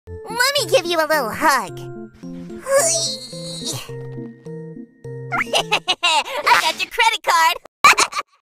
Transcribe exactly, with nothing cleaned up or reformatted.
Let me give you a little hug. I got your credit card.